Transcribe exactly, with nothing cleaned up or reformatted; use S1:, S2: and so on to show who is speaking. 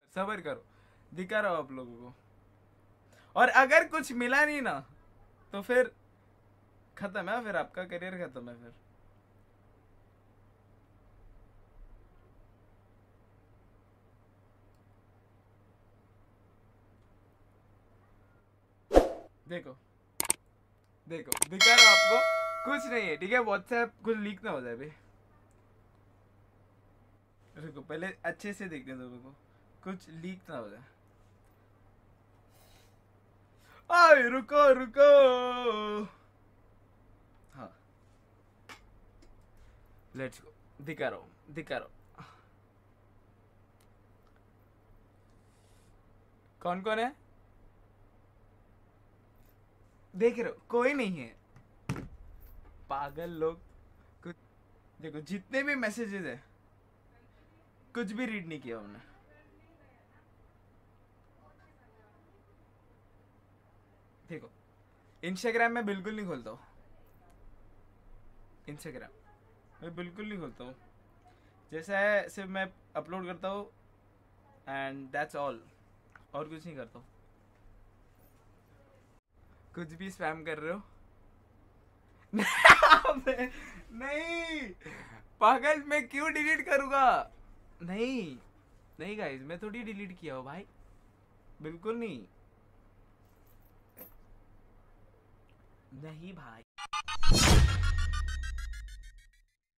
S1: सबर करो, दिखा रहा हूँ आप लोगों को। और अगर कुछ मिला नहीं ना तो फिर खत्म है, फिर आपका करियर खत्म है फिर। देखो देखो दिखा रहा हूँ आपको, कुछ नहीं है ठीक है। व्हाट्सएप कुछ लीक ना हो जाए भाई। रुको पहले अच्छे से देखने दो मेरे को, कुछ लीक ना हो जाए। आए रुको रुको, हाँ लेट्स गो, दिखा रहा हूँ दिखा रहा हूँ। कौन कौन है देख रहे हो? कोई नहीं है, पागल लोग। कुछ देखो, जितने भी मैसेजेस है कुछ भी रीड नहीं किया उन्होंने। देखो इंस्टाग्राम में बिल्कुल नहीं खोलता हूँ, इंस्टाग्राम मैं बिल्कुल नहीं खोलता हूँ। जैसा है सिर्फ मैं अपलोड करता हूँ एंड दैट्स ऑल, और कुछ नहीं करता हूँ। कुछ भी स्पैम कर रहे हो? नहीं पागल, मैं क्यों डिलीट करूँगा? नहीं नहीं गाइस, मैं थोड़ी डिलीट किया हो भाई, बिल्कुल नहीं। नहीं भाई।